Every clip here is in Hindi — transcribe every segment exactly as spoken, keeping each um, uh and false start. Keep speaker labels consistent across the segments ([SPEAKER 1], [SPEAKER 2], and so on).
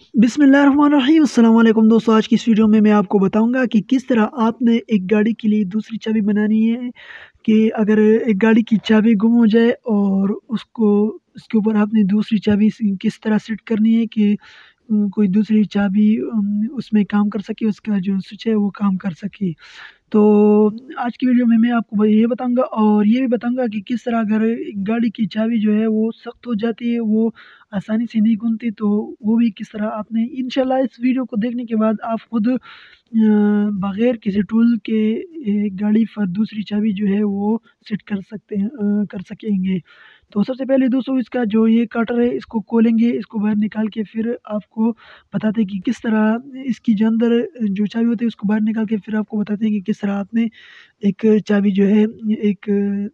[SPEAKER 1] बिस्मिल्लाहिर्रहमानिर्रहीम अस्सलाम वालेकुम दोस्तों। आज की इस वीडियो में मैं आपको बताऊंगा कि किस तरह आपने एक गाड़ी के लिए दूसरी चाबी बनानी है। कि अगर एक गाड़ी की चाबी गुम हो जाए और उसको उसके ऊपर आपने दूसरी चाबी स- किस तरह सेट करनी है कि उम, कोई दूसरी चाबी उम, उसमें काम कर सके, उसका जो स्विच है वो काम कर सके। तो आज की वीडियो में मैं आपको ब ये बताऊँगा और ये भी बताऊँगा कि किस तरह अगर एक गाड़ी की चाबी जो है वो सख्त हो जाती है, वो आसानी से नहीं घूमती, तो वो भी किस तरह आपने इंशाल्लाह इस वीडियो को देखने के बाद आप खुद अ, बगैर किसी टूल के एक गाड़ी पर दूसरी चाबी जो है वो सेट कर सकते हैं अ, कर सकेंगे। तो सबसे पहले दोस्तों इसका जो ये कटर है इसको खोलेंगे, इसको बाहर निकाल के फिर आपको बताते हैं कि किस तरह इसकी जो अंदर जो चाबी होती है उसको बाहर निकाल के फिर आपको बताते हैं कि किस तरह आपने एक चाबी जो है एक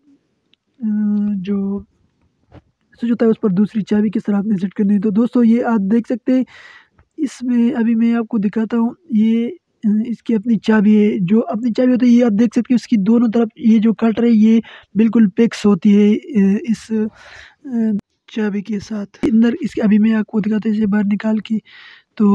[SPEAKER 1] अ, जो स्विच होता है उस पर दूसरी चाबी किस तरह आपने सेट करनी है। तो दोस्तों ये आप देख सकते हैं, इसमें अभी मैं आपको दिखाता हूँ। ये अ, इसकी अपनी चाबी है, जो अपनी चाबी होती है ये आप देख सकते हो, इसकी दोनों तरफ ये जो कटर है ये बिल्कुल फिक्स होती है अ, इस अ, चाबी के साथ। अंदर इसके अभी मैं आपको दिखाता हूँ इसे बाहर निकाल के। तो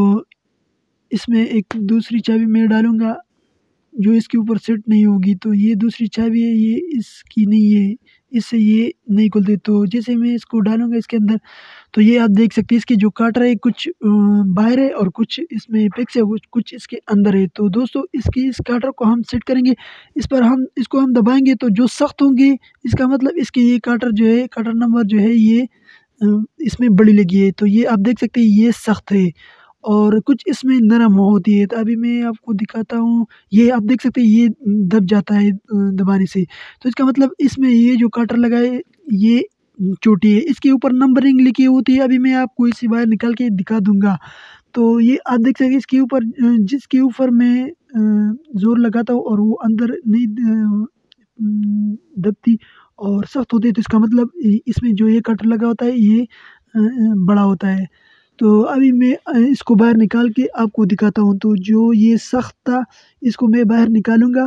[SPEAKER 1] इसमें एक दूसरी चाबी मैं डालूँगा जो इसके ऊपर सेट नहीं होगी, तो ये दूसरी चाबी है, ये इसकी नहीं है, इससे ये नहीं खुलती। तो जैसे मैं इसको डालूँगा इसके अंदर, तो ये आप देख सकते हैं इसके जो काटर है कुछ अ, बाहर है और कुछ इसमें फिक्स है, कुछ कुछ इसके अंदर है। तो दोस्तों इसकी इस काटर को हम सेट करेंगे, इस पर हम इसको हम दबाएँगे तो जो सख्त होंगे, इसका मतलब इसके ये काटर जो है, काटर नंबर जो है ये अ, इसमें बड़ी लगी है, तो ये आप देख सकते हैं ये सख्त है और कुछ इसमें नरम होती है। तो अभी मैं आपको दिखाता हूँ, ये आप देख सकते हैं ये दब जाता है अ, दबाने से। तो इसका मतलब इसमें ये जो काटर लगा है ये चोटी है, इसके ऊपर नंबरिंग लिखी होती है। अभी मैं आपको इसे बाहर निकाल के दिखा दूँगा। तो ये आप देख सकते हैं इसके ऊपर अ, जिसके ऊपर मैं अ, ज़ोर लगाता हूँ और वो अंदर नहीं द उम, दबती और सख्त होती है, तो इसका मतलब इ इसमें जो ये कटर लगा होता है ये अ अ, बड़ा होता है। तो अभी मैं अ, इसको बाहर निकाल के आपको दिखाता हूँ। तो जो ये सख्त था इसको मैं बाहर निकालूँगा।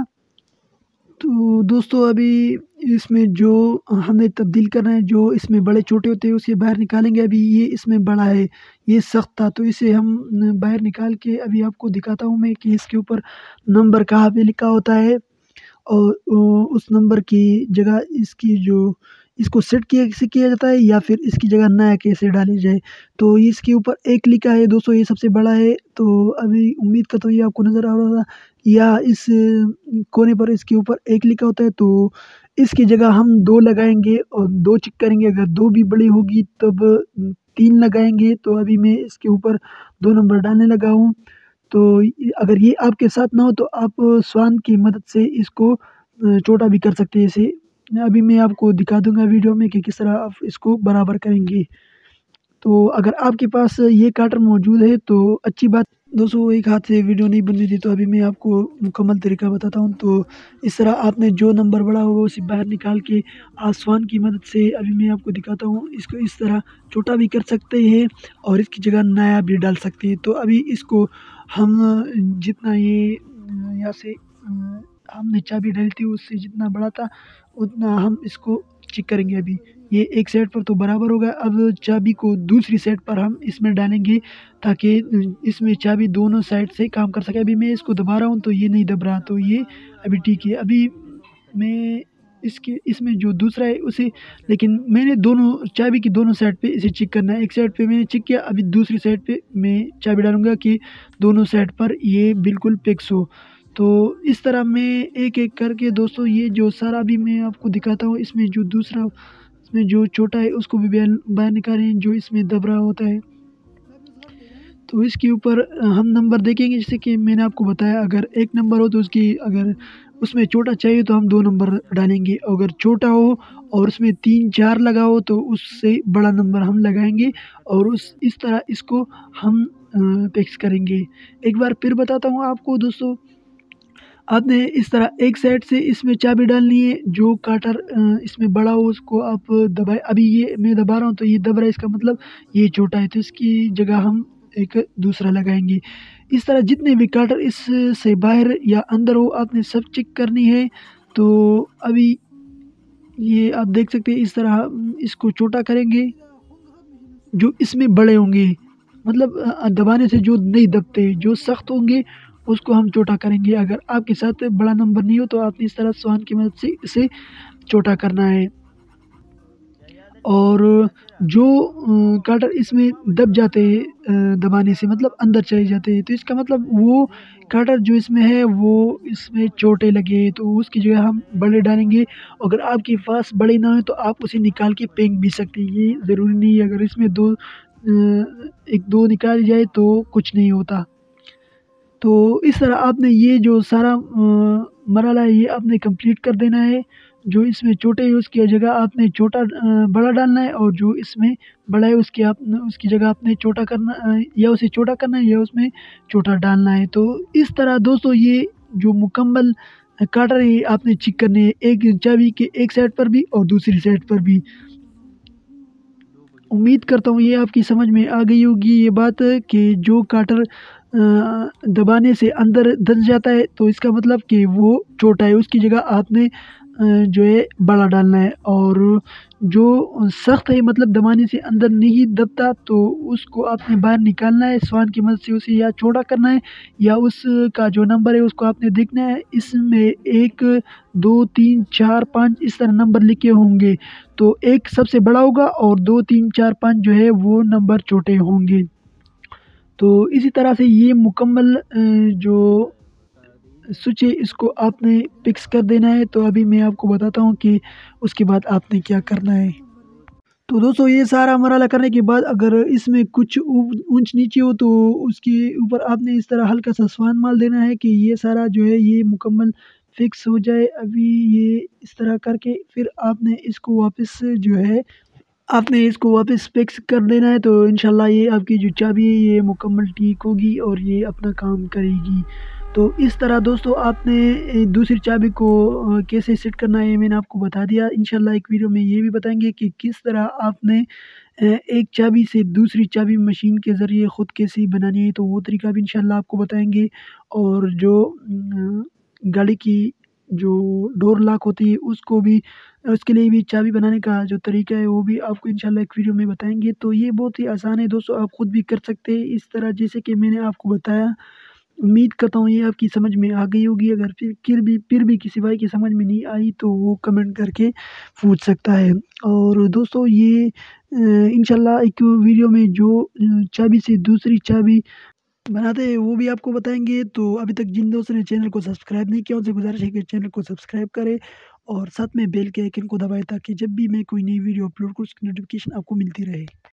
[SPEAKER 1] तो दोस्तों अभी इसमें जो हमें तब्दील करना है, जो इसमें बड़े छोटे होते हैं उसे बाहर निकालेंगे। अभी ये इसमें बड़ा है, ये सख्त था, तो इसे हम न बाहर निकाल के अभी आपको दिखाता हूँ मैं कि इसके ऊपर नंबर कहाँ पे लिखा होता है और अ, उस नंबर की जगह इसकी जो इसको सेट किया कैसे किया जाता है या फिर इसकी जगह नया कैसे डाली जाए। तो इसके ऊपर एक लिखा है दोस्तों, ये सबसे बड़ा है। तो अभी उम्मीद करता हूँ ये आपको नज़र आ रहा होगा, या इस अ, कोने पर इसके ऊपर एक लिखा होता है, तो इसकी जगह हम दो लगाएँगे और दो चेक करेंगे, अगर दो भी बड़ी होगी तब उम, तीन लगाएँगे। तो अभी मैं इसके ऊपर दो नंबर डालने लगा हूँ। तो इ अगर ये आपके साथ ना हो तो आप स्वान की मदद से इसको अ, छोटा भी कर सकते हैं इसे। अभी मैं आपको दिखा दूँगा वीडियो में कि किस तरह आप इसको बराबर करेंगे। तो अगर आपके पास ये काटर मौजूद है तो अच्छी बात। दोस्तों एक हाथ से वीडियो नहीं बननी थी, तो अभी मैं आपको मुकम्मल तरीका बताता हूँ। तो इस तरह आपने जो नंबर बड़ा होगा उसे बाहर निकाल के आसमान की मदद से अभी मैं आपको दिखाता हूँ, इसको इस तरह छोटा भी कर सकते हैं और इसकी जगह नया भी डाल सकते हैं। तो अभी इसको हम जितना ये अ, यहाँ से अ, हमने चाबी डाली थी उससे जितना बड़ा था उतना हम इसको चेक करेंगे। अभी ये एक साइड पर तो बराबर होगा, अब चाबी को दूसरी साइड पर हम इसमें डालेंगे ताकि अ, इसमें चाबी दोनों साइड से काम कर सके। अभी मैं इसको दबा रहा हूँ तो ये नहीं दब रहा, तो ये अभी ठीक है। अभी मैं इसके इसमें जो दूसरा है उसे, लेकिन मैंने दोनों चाबी की दोनों साइड पे इसे चेक करना है। एक साइड पे मैंने चेक किया, अभी दूसरी साइड पे मैं चाबी डालूँगा कि दोनों साइड पर ये बिल्कुल फिक्स हो। तो इस तरह मैं एक-एक करके दोस्तों ये जो सारा अभी मैं आपको दिखाता हूँ, इसमें जो दूसरा इसमें जो छोटा है उसको भी बैन बाहर निकालें जो इसमें दब रहा होता है। तो इसके ऊपर अ, हम नंबर देखेंगे, जैसे कि मैंने आपको बताया अगर एक नंबर हो तो उसकी अगर उसमें छोटा चाहिए तो हम दो नंबर डालेंगे। अगर छोटा हो और उसमें तीन चार लगा हो तो उससे बड़ा नंबर हम लगाएँगे और उस इस तरह इसको हम अ, फिक्स करेंगे। एक बार फिर बताता हूँ आपको दोस्तों, आपने इस तरह एक साइड से इसमें चाबी डालनी है, जो काटर अ, इसमें बड़ा हो उसको आप दबाएँ। अभी ये मैं दबा रहा हूँ तो ये दब रहा है, इसका मतलब ये छोटा है, तो इसकी जगह हम एक दूसरा लगाएँगे। इस तरह जितने भी काटर इस से बाहर या अंदर हो आपने सब चेक करनी है। तो अभी ये आप देख सकते हैं इस तरह हम इसको छोटा करेंगे, जो इसमें बड़े होंगे। मतलब अ, दबाने से जो नहीं दबते, जो सख्त होंगे उसको हम छोटा करेंगे। अगर आपके साथ बड़ा नंबर नहीं हो तो आपने इस तरह स्वान की मदद से इसे छोटा करना है। और जो अ, कटर इसमें दब जाते हैं अ, दबाने से, मतलब अंदर चले जाते हैं, तो इसका मतलब वो कटर जो इसमें है वो इसमें छोटे लगे, तो उसकी जगह हम बड़े डालेंगे। अगर आपके पास बड़े ना हो तो आप उसे निकाल के फेंक भी सकते हैं, ये ज़रूरी नहीं है। अगर इसमें दो अ, एक दो निकाल जाए तो कुछ नहीं होता। तो इस तरह आपने ये जो सारा अ, मरहला है ये आपने कंप्लीट कर देना है। जो इसमें छोटे है उसकी जगह आपने छोटा अ, बड़ा डालना है, और जो इसमें बड़ा है उसकी आप उसकी जगह आपने छोटा करना अ, या उसे छोटा करना है या उसमें छोटा डालना है। तो इस तरह दोस्तों ये जो मुकम्मल अ, काटर है ये आपने चेक करने हैं, एक चाबी के एक साइड पर भी और दूसरी साइड पर भी। उम्मीद करता हूँ ये आपकी समझ में आ गई होगी ये बात, कि जो काटर अ, दबाने से अंदर धंस जाता है तो इसका मतलब कि वो छोटा है, उसकी जगह आपने अ, जो है बड़ा डालना है। और जो सख्त है मतलब दबाने से अंदर नहीं दबता तो उसको आपने बाहर निकालना है, स्वान की मदद से उसे या छोटा करना है या उसका जो नंबर है उसको आपने देखना है। इसमें एक दो तीन चार पाँच इस तरह नंबर लिखे होंगे, तो एक सबसे बड़ा होगा और दो तीन चार पाँच जो है वो नंबर छोटे होंगे। तो इसी तरह से ये मुकम्मल अ, जो स्विच है इसको आपने फिक्स कर देना है। तो अभी मैं आपको बताता हूँ कि उसके बाद आपने क्या करना है। तो दोस्तों ये सारा मरहला करने के बाद अगर इसमें कुछ ऊ- ऊंच नीचे हो तो उसके ऊपर आपने इस तरह हल्का सा स्वान माल देना है कि ये सारा जो है ये मुकम्मल फिक्स हो जाए। अभी ये इस तरह करके फिर आपने इसको वापस जो है आपने इसको वापस फिक्स कर देना है। तो इंशाल्लाह ये आपकी जो चाबी है ये मुकम्मल ठीक होगी और ये अपना काम करेगी। तो इस तरह दोस्तों आपने ए, दूसरी चाबी को अ, कैसे सेट करना है ये मैंने आपको बता दिया। इंशाल्लाह एक वीडियो में ये भी बताएंगे कि किस तरह आपने अ, एक चाबी से दूसरी चाबी मशीन के ज़रिए ख़ुद कैसे बनानी है, तो वो तरीका भी इंशाल्लाह आपको बताएंगे। और जो अ, गाड़ी की जो डोर लॉक होती है उसको भी उसके लिए भी चाबी बनाने का जो तरीका है वो भी आपको इंशाल्लाह एक वीडियो में बताएँगे। तो ये बहुत ही आसान है दोस्तों, आप खुद भी कर सकते हैं इस तरह जैसे कि मैंने आपको बताया। उम्मीद करता हूँ ये आपकी समझ में आ गई होगी। अगर फिर फिर भी फिर भी किसी भाई की समझ में नहीं आई तो वो कमेंट करके पूछ सकता है। और दोस्तों ये अ, इंशाल्लाह एक वीडियो में जो अ, चाबी से दूसरी चाबी बनाते हैं वो भी आपको बताएँगे। तो अभी तक जिन दोस्तों ने चैनल को सब्सक्राइब नहीं किया उनसे गुज़ारिश है कि चैनल को सब्सक्राइब करें और साथ में बेल के आइकन को दबाएँ ताकि जब भी मैं कोई नई वीडियो अपलोड करूँ उसकी नोटिफ़िकेशन आपको मिलती रहे।